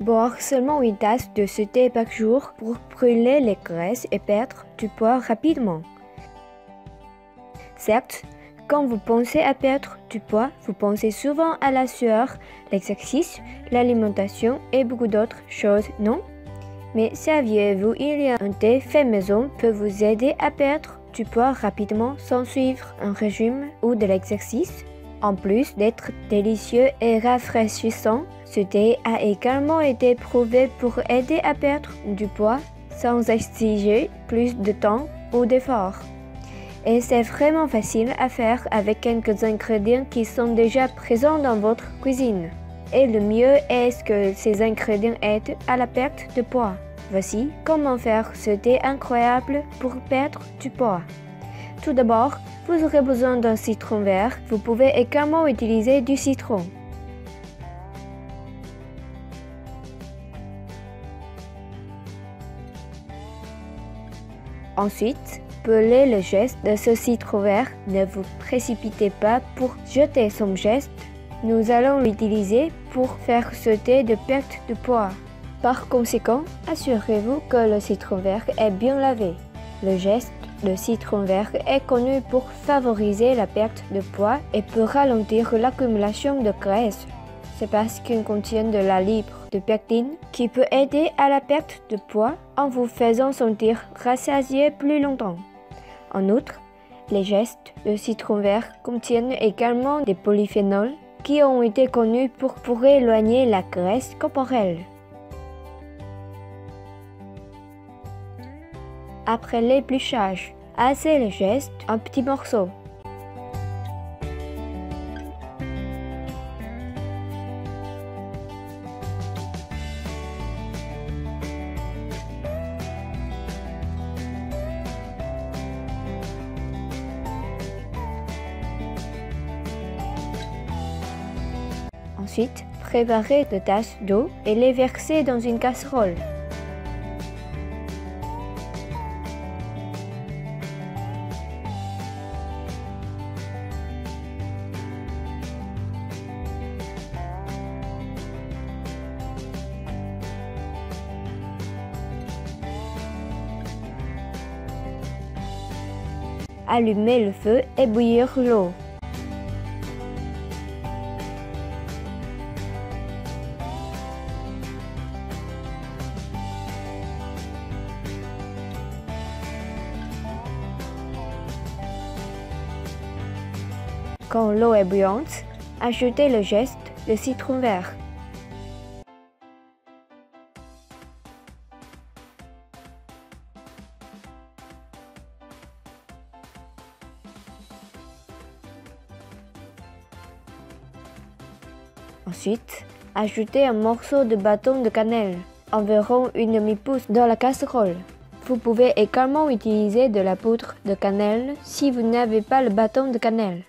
Boire seulement une tasse de ce thé par jour pour brûler les graisses et perdre du poids rapidement. Certes, quand vous pensez à perdre du poids, vous pensez souvent à la sueur, l'exercice, l'alimentation et beaucoup d'autres choses, non? Mais saviez-vous, il y a un thé fait maison peut vous aider à perdre du poids rapidement sans suivre un régime ou de l'exercice? En plus d'être délicieux et rafraîchissant, ce thé a également été prouvé pour aider à perdre du poids sans exiger plus de temps ou d'efforts. Et c'est vraiment facile à faire avec quelques ingrédients qui sont déjà présents dans votre cuisine. Et le mieux est que ces ingrédients aident à la perte de poids. Voici comment faire ce thé incroyable pour perdre du poids. Tout d'abord, vous aurez besoin d'un citron vert. Vous pouvez également utiliser du citron. Ensuite, pelez le geste de ce citron vert. Ne vous précipitez pas pour jeter son geste. Nous allons l'utiliser pour faire ce thé de perte de poids. Par conséquent, assurez-vous que le citron vert est bien lavé. Le geste de citron vert est connu pour favoriser la perte de poids et peut ralentir l'accumulation de graisse. C'est parce qu'il contient de la libre de pectine qui peut aider à la perte de poids en vous faisant sentir rassasié plus longtemps. En outre, les gestes de citron vert contiennent également des polyphénols qui ont été connus pour éloigner la graisse corporelle. Après l'épluchage, hassez le geste en petits morceaux. Ensuite, préparez 2 tasses d'eau et les versez dans une casserole. Allumez le feu et bouillir l'eau. Quand l'eau est bouillante, ajoutez le geste de citron vert. Ensuite, ajoutez un morceau de bâton de cannelle, environ une demi-pouce dans la casserole. Vous pouvez également utiliser de la poudre de cannelle si vous n'avez pas le bâton de cannelle.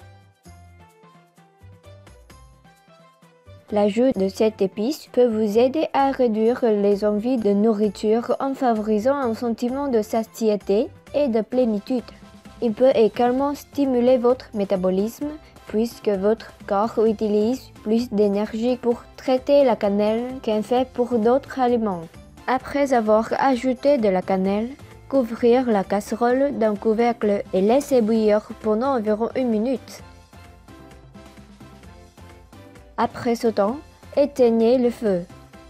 L'ajout de cette épice peut vous aider à réduire les envies de nourriture en favorisant un sentiment de satiété et de plénitude. Il peut également stimuler votre métabolisme puisque votre corps utilise plus d'énergie pour traiter la cannelle qu'un fait pour d'autres aliments. Après avoir ajouté de la cannelle, couvrir la casserole d'un couvercle et laisser bouillir pendant environ 1 minute. Après ce temps, éteignez le feu.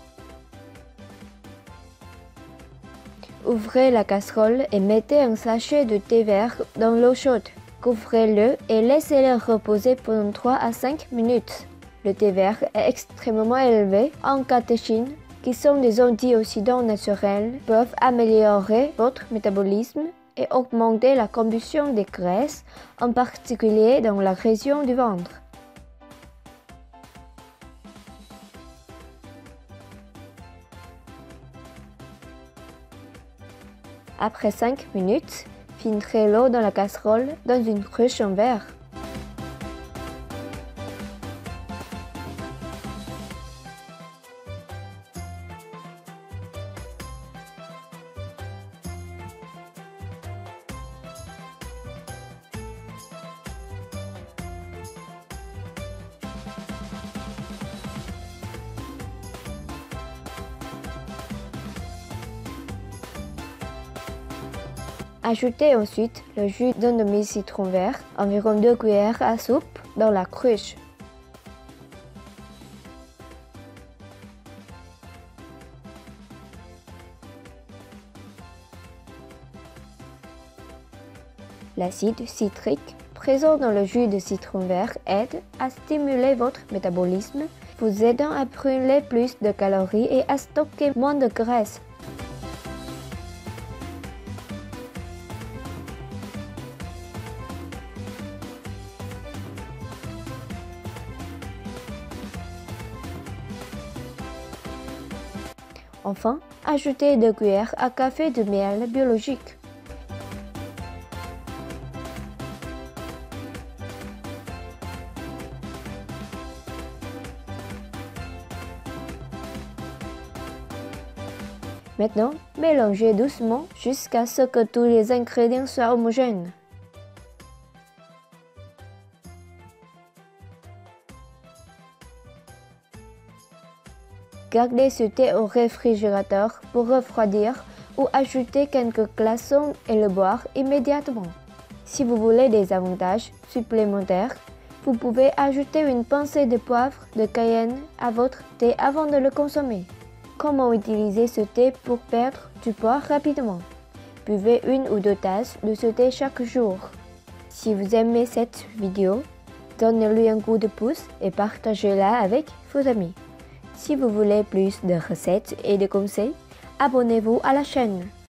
Ouvrez la casserole et mettez un sachet de thé vert dans l'eau chaude. Couvrez-le et laissez-le reposer pendant 3 à 5 minutes. Le thé vert est extrêmement élevé en catéchines, qui sont des antioxydants naturels, peuvent améliorer votre métabolisme et augmenter la combustion des graisses, en particulier dans la région du ventre. Après 5 minutes, filtrez l'eau dans la casserole dans une cruche en verre. Ajoutez ensuite le jus d'un demi-citron vert, environ 2 cuillères à soupe, dans la cruche. L'acide citrique présent dans le jus de citron vert aide à stimuler votre métabolisme, vous aidant à brûler plus de calories et à stocker moins de graisse. Enfin, ajoutez 2 cuillères à café de miel biologique. Maintenant, mélangez doucement jusqu'à ce que tous les ingrédients soient homogènes. Gardez ce thé au réfrigérateur pour refroidir ou ajouter quelques glaçons et le boire immédiatement. Si vous voulez des avantages supplémentaires, vous pouvez ajouter une pincée de poivre de cayenne à votre thé avant de le consommer. Comment utiliser ce thé pour perdre du poids rapidement? Buvez 1 ou 2 tasses de ce thé chaque jour. Si vous aimez cette vidéo, donnez-lui un coup de pouce et partagez-la avec vos amis. Si vous voulez plus de recettes et de conseils, abonnez-vous à la chaîne.